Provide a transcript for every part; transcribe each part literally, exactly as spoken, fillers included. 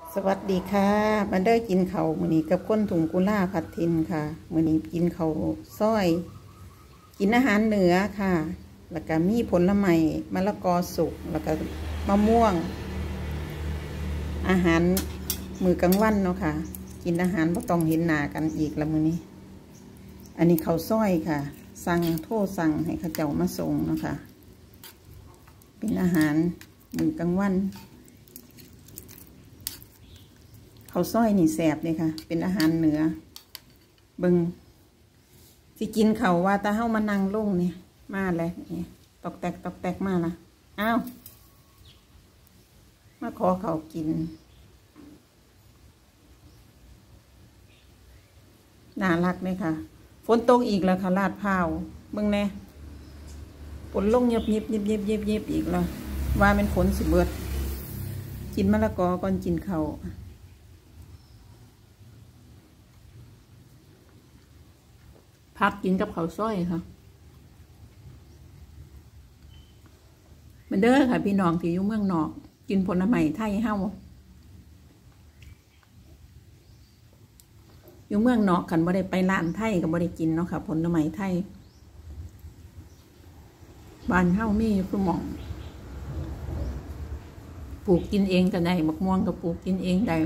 สวัสดีค่ะมาเด้อกินเขาวมื้อนี้กับคนถุงกุล่าผัดทินค่ะมื้อนี้กินเขาวซอยกินอาหารเหนือค่ะแล้วก็มีผลไม้มะละกอสุกแล้วก็มะม่วงอาหารมื้อกลางวันเนาะค่ะกินอาหารบ่ต้องเห็นหน้ากันอีกละมื้อนี้อันนี้เขาวซอยค่ะสั่งโทรสั่งให้เขาเจ้ามาส่งเนาะค่ะเป็นอาหารมื้อกลางวันเขาซ้อยนี่แสบเลยค่ะเป็นอาหารเหนือเบิงสิกินเขาว่าตาเฮ้ามานั่งลงเนี่ยมาเลยนี่ตอกแตกตอกแตกมาละอ้าวมาขอเขากินน่ารักเลยค่ะฝนตกอีกแล้วค่ะลาดพร้าวเบิงแน่ฝนลงเย็บเย็บเย็บเย็บเย็บเย็บอีกแล้วว่าเป็นฝนสิเบิดกินมะละกอก่อนกินเขาพักกินกับข้าวซอยค่ะมันเด้อค่ะพี่น้องที่อยู่เมืองนอกกินผลไม้ไทยเฮาอยู่เมืองนอกกันบ่ได้ไปร้านไทยก็บ่ได้กินเนาะค่ะผลไม้ไทยบ้านเฮามีคือหม่องปลูกกินเองก็ได้มะม่วงก็ปลูกกินเองได้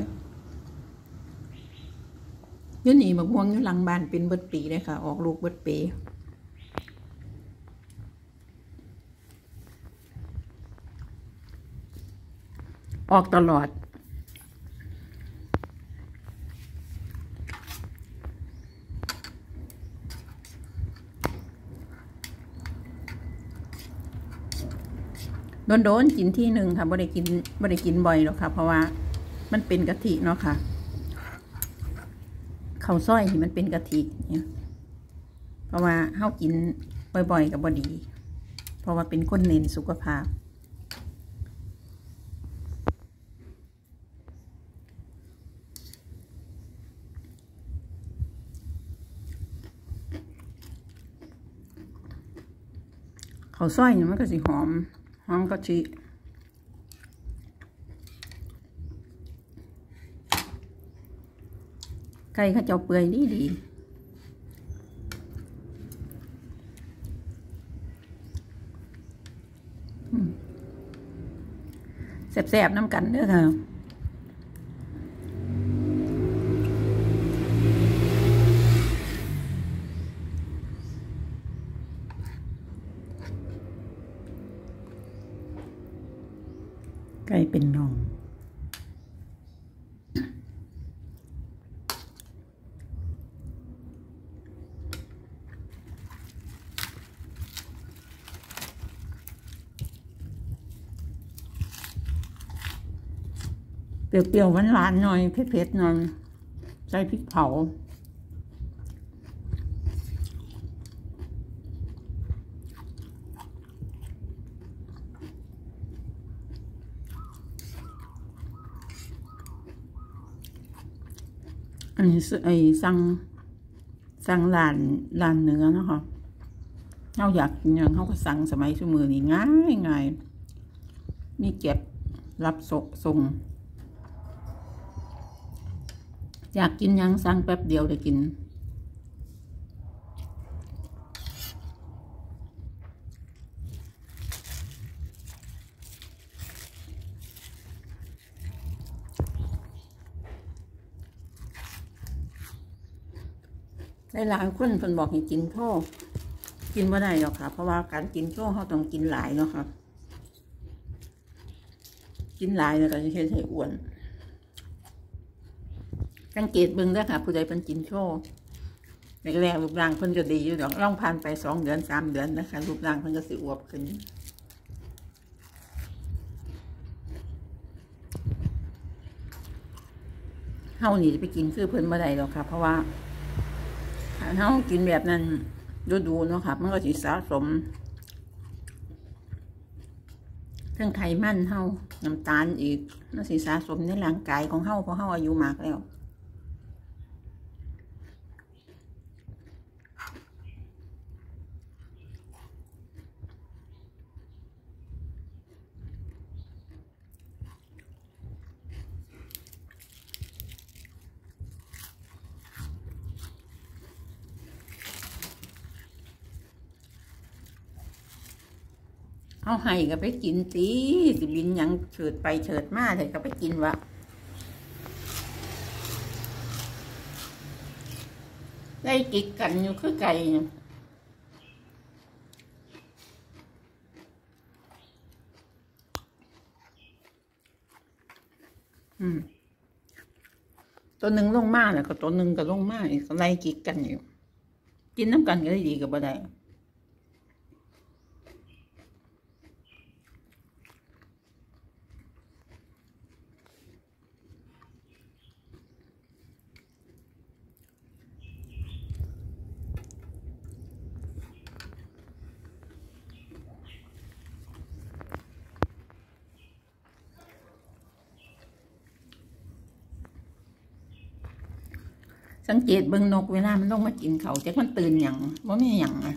อยู่นี่มะม่วงอยู่หลังบ้านเป็นเบิดปีเลยค่ะออกลูกเบิดปีออกตลอดโดนๆกินที่หนึ่งค่ะบ่ได้กินบ่ได้กินบ่อยหรอกค่ะเพราะว่ามันเป็นกะทิเนาะค่ะข้าวซอยนี่มันเป็นกะทิเนี่ยเพราะว่าเฮากินบ่อยๆกับบ่ดีเพราะว่าเป็นคนเน้นสุขภาพข้าวซอยนี่มันก็สิหอมหอมกะทิไก่ข้าเจ้าเปื่อยดีดีแสบๆน้ำกันเด้อค่ะไก่เป็นน่องเปรี้ยวๆหวานๆหน่อยเผ็ดๆหน่อยใส่พริกเผาอันนี้ไอ้สั่งสั่งร้านร้านเนื้อนะคะเราอยากกินอย่างเขาก็สั่งสมัยสมือนี่ง่ายง่ายมีเก็บรับส่งอยากกินยังสั่งแป๊บเดียวได้กินหลายๆคนเพิ่นบอกให้กินโซ่กินไม่ได้หรอกค่ะเพราะว่าการกินโซ่เขาต้องกินหลายเนาะค่ะกินหลายแล้วก็จะเฮ็ดให้อ้วนสังเกตเบิ่งได้ค่ะผู้ใดเป็นกินโซ่แรกๆรูปร่างเพิ่นจะดีอยู่ดอกล่องผ่านไปสองเดือนสามเดือนนะคะรูปร่างเพิ่นก็สิอวบขึ้นเฮานี่จะไปกินคือเพิ่นไม่ได้หรอกค่ะเพราะว่าเฮากินแบบนั้นดูๆเนาะค่ะมันก็สิสะสมทั้งไขมันเฮาน้ำตาลอีกมันสิสะสมในร่างกายของเฮาเพราะเฮาอายุมากแล้วเอาให้ก็ไปกินตีสิบินยังเฉิดไปเฉิดมาเลยก็ไปกินวะได้กิกกันอยู่คือไก่อืมตัวหนึ่งลงมาแล้วก็ตัวหนึ่งก็ลงมาอีกไล่กิกกันอยู่กินน้ำกันก็ได้ดีกับบ่ได้สังเกตเบิ่งนกเวลามันลงมากินเขาจะมันตื่นอย่างว่าไม่อย่างอ่ะ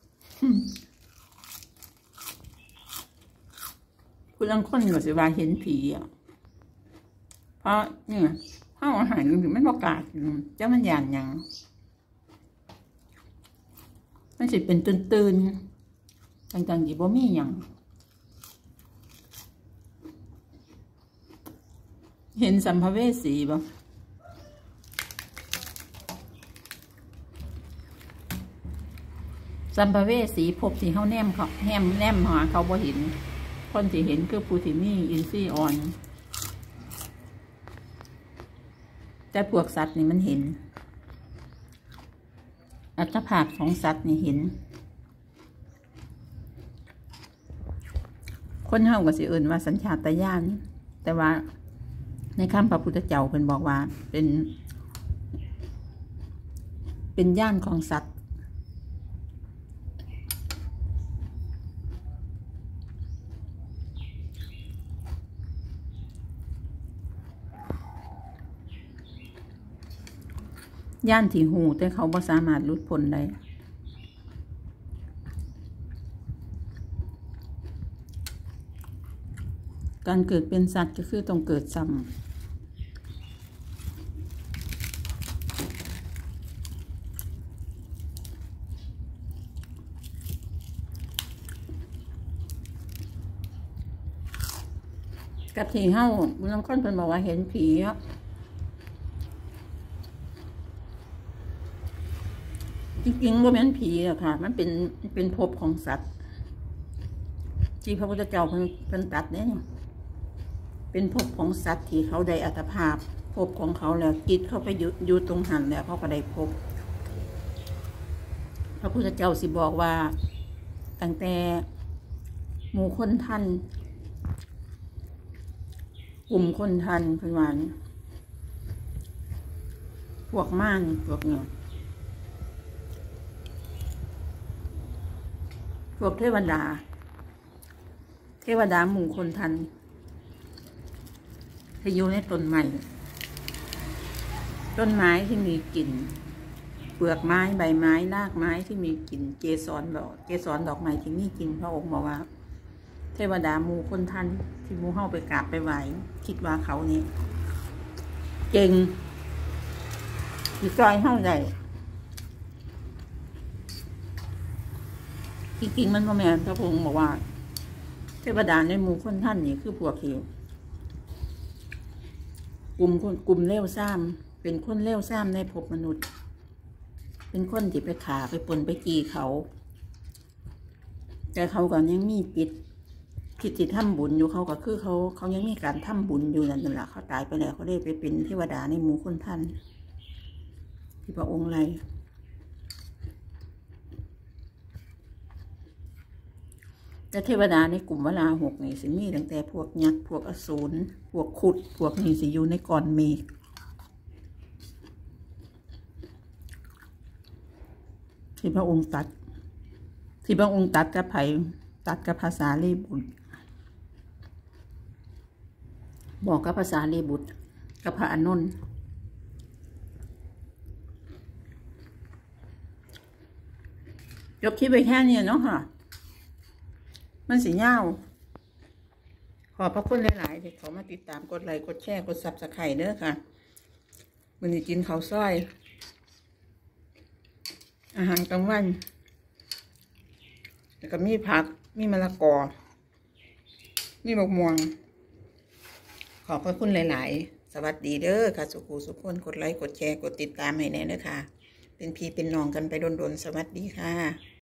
คุณลังคนก็สิว่าเห็นผีอ่ะเพราะเนี่ยข้าวอาหารถึงไม่ประกาศจะมันหยานอย่างมันสิเป็นตื่นๆต่างๆที่บ่มีอย่างเห็นสัมภเวสีบ่สัมภเวสีพบที่เขาแนมเขาแนมแนมหาเขาบ่เห็นคนที่เห็นคือผู้ที่มีอินทรีย์อ่อนแต่พวกสัตว์นี่มันเห็นอัตภาพของสัตว์นี่เห็นคนเฮาก็สิเอิ้นว่าสัญชาตญาณแต่ว่าในคำพระพุทธเจ้าเพิ่นบอกว่าเป็นเป็นญาณของสัตว์ย่านที่หูแต่เขาบ่สามารถหลุดพ้นได้การเกิดเป็นสัตว์ก็คือต้องเกิดซ้ำกับที่เฮาบางคนเพิ่นบอกว่าเห็นผีอ่ะจริงๆว่าแม่นผีอะค่ะมันเป็นเป็นภพของสัตว์ที่พระพุทธเจ้าเพิ่นเพิ่นตัดเนี่ยเป็นภพของสัตว์ที่เขาได้อัตภาพภพของเขาแล้วจิตเข้าไปอยู่อยู่ตรงหันแล้วเขาก็ได้ภพพระพุทธเจ้าสิบอกว่าตั้งแต่หมู่คนท่านกลุ่มคนทันเพิ่นว่าพวกม่านพวกเนี่ยพวกเทวดาเทวดาหมู่คนทันที่อยู่ในต้นไม้ต้นไม้ที่มีกลิ่นเปลือกไม้ใบไม้รากไม้ที่มีกลิ่นเกสรดอกเกสรดอกไม้ที่มีกลิ่นพระองค์บอกว่าเทวดาหมู่คนทันที่หมู่เฮาไปกราบไปไหว้คิดว่าเขานี่เก่งสิซอยเฮาได้จริงๆมันบ่แม่นพระองค์บอกว่าเทวดาในหมู่คนท่านนี่คือพวกที่กลุ่มคนกลุ่มเลวซ้ำเป็นคนเลวซ้ำในภพมนุษย์เป็นคนที่ไปขาไปปนไปกีเขาแต่เขาก็ยังมีปิดคิดที่ทำบุญอยู่เขาก็คือเขาเขายังมีการทำบุญอยู่นั่นแหละเขาตายไปแล้วเขาได้ไปเป็นเทวดาในหมู่คนท่านที่พระองค์ไรแต่เทวดาในกลุ่มวลาหกนี่สิมีตั้งแต่พวกยักษ์พวกอสูรพวกขุดพวกนี้สิอยู่ในก้อนเมฆที่พระองค์ตัดที่พระองค์ตัดกับไผ่ตัดกับภาษาลีบุตรบอกกับภาษาลีบุตรกับพระอานนท์จบคลิปไปแค่นี้เนาะค่ะมันสีเงาขอบพระคุณหลายๆที่เขามาติดตามกดไลค์กดแชร์กดซับสไครต์เด้อค่ะมื้อนี้กินข้าวซอยอาหารกลางวันแล้วก็มีผักมีมะละกอมีบกม่วงขอบพระคุณหลายๆสวัสดีเด้อค่ะสุขูสุขคนกดไลค์กดแชร์กดติดตามให้แน่เด้อค่ะเป็นพี่เป็นน้องกันไปโดนๆสวัสดีค่ะ